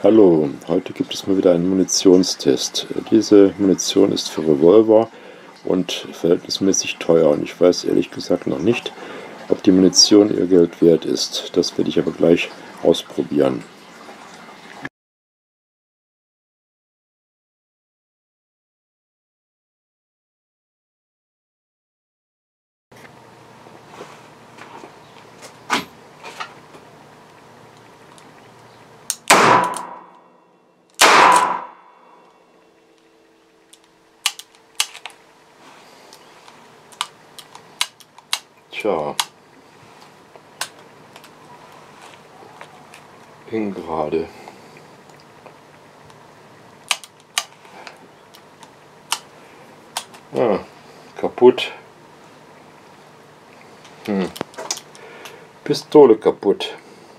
Hallo, heute gibt es mal wieder einen Munitionstest. Diese Munition ist für Revolver und verhältnismäßig teuer und ich weiß ehrlich gesagt noch nicht, ob die Munition ihr Geld wert ist. Das werde ich aber gleich ausprobieren. Tja, eng gerade. Kaputt. Pistole kaputt.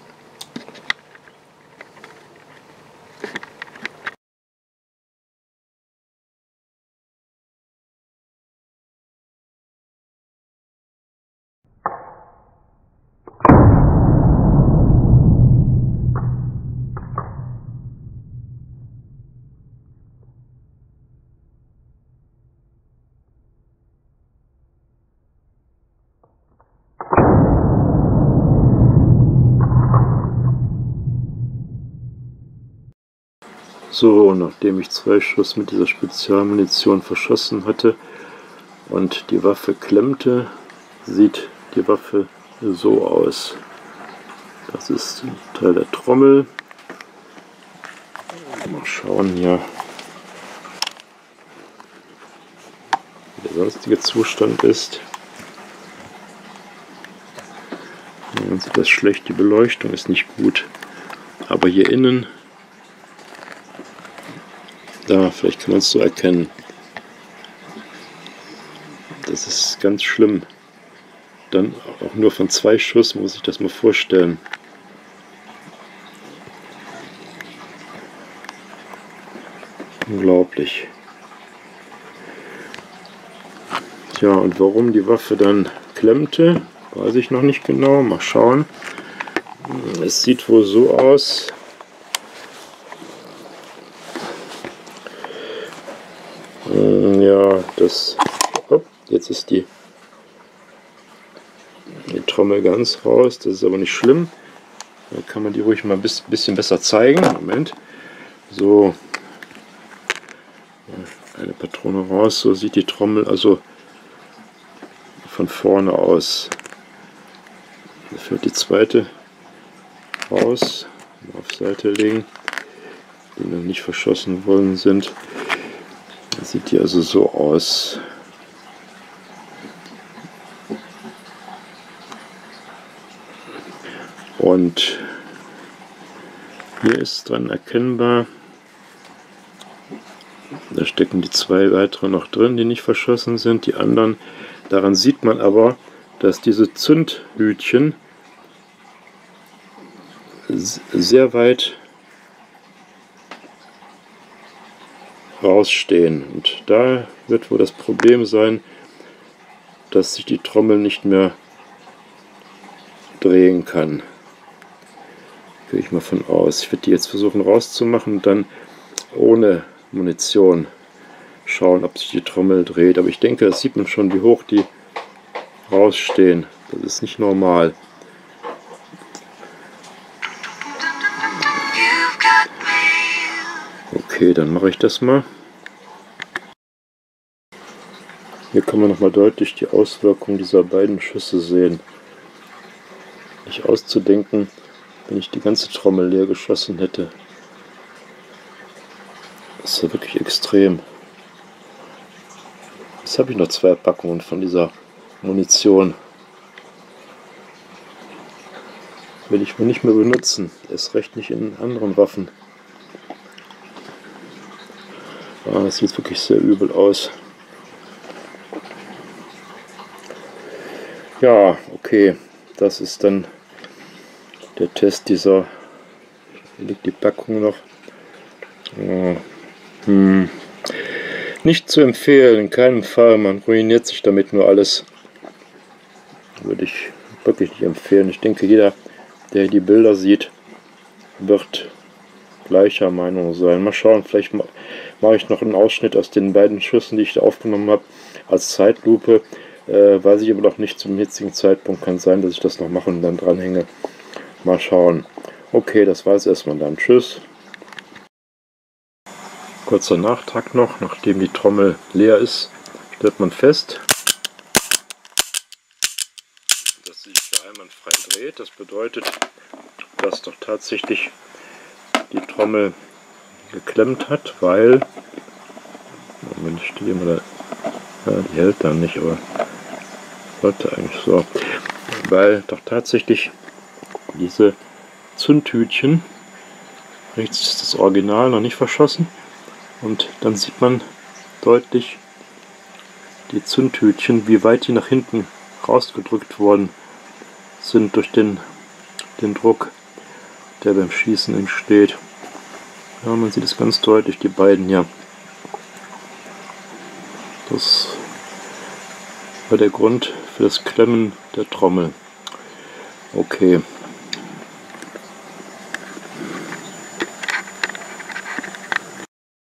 So, nachdem ich 2 Schuss mit dieser Spezialmunition verschossen hatte und die Waffe klemmte, sieht die Waffe so aus. Das ist ein Teil der Trommel. Mal schauen hier, wie der sonstige Zustand ist. Man sieht das schlecht, die Beleuchtung ist nicht gut. Aber hier innen, da, vielleicht kann man es so erkennen. Das ist ganz schlimm. Dann auch nur von 2 Schuss, muss ich das mal vorstellen. Unglaublich. Tja, und warum die Waffe dann klemmte, weiß ich noch nicht genau. Mal schauen. Es sieht wohl so aus. Ja, jetzt ist die Trommel ganz raus. Das ist aber nicht schlimm. Da kann man die ruhig mal ein bisschen besser zeigen. Moment. So. Eine Patrone raus. So sieht die Trommel also von vorne aus. Da fährt die zweite raus. Auf Seite legen. Die noch nicht verschossen worden sind. Dann sieht die also so aus. Und hier ist dran erkennbar, da stecken die 2 weitere noch drin, die nicht verschossen sind. Die anderen, daran sieht man aber, dass diese Zündhütchen sehr weit rausstehen. Und da wird wohl das Problem sein, dass sich die Trommel nicht mehr drehen kann. Gehe ich mal von aus. Ich werde die jetzt versuchen rauszumachen und dann ohne Munition schauen, ob sich die Trommel dreht. Aber ich denke, das sieht man schon, wie hoch die rausstehen. Das ist nicht normal. Okay, dann mache ich das mal. Hier kann man nochmal deutlich die Auswirkungen dieser beiden Schüsse sehen. Nicht auszudenken, wenn ich die ganze Trommel leer geschossen hätte. Das ist ja wirklich extrem. Jetzt habe ich noch 2 Packungen von dieser Munition. Will ich wohl nicht mehr benutzen. Erst recht nicht in anderen Waffen. Das sieht wirklich sehr übel aus. Ja, okay. Das ist dann der Test dieser. Hier liegt die Packung noch. Nicht zu empfehlen, in keinem Fall. Man ruiniert sich damit nur alles. Würde ich wirklich nicht empfehlen. Ich denke, jeder, der die Bilder sieht, wird gleicher Meinung sein. Mal schauen, vielleicht mache ich noch einen Ausschnitt aus den beiden Schüssen, die ich da aufgenommen habe, als Zeitlupe. Weiß ich aber noch nicht zum jetzigen Zeitpunkt. Kann sein, dass ich das noch mache und dann dranhänge. Mal schauen. Okay, das war es erstmal dann. Tschüss. Kurzer Nachtrag noch, nachdem die Trommel leer ist, stellt man fest, dass sie sich einwandfrei dreht. Das bedeutet, dass doch tatsächlich die Trommel geklemmt hat, weil, wenn ich stehe mal da, ja, die hält dann nicht, aber sollte eigentlich so, weil doch tatsächlich diese Zündhütchen, rechts ist das Original noch nicht verschossen, und dann sieht man deutlich die Zündhütchen, wie weit die nach hinten rausgedrückt worden sind durch den Druck, der beim Schießen entsteht. Ja, man sieht es ganz deutlich, die beiden hier. Das war der Grund für das Klemmen der Trommel. Okay.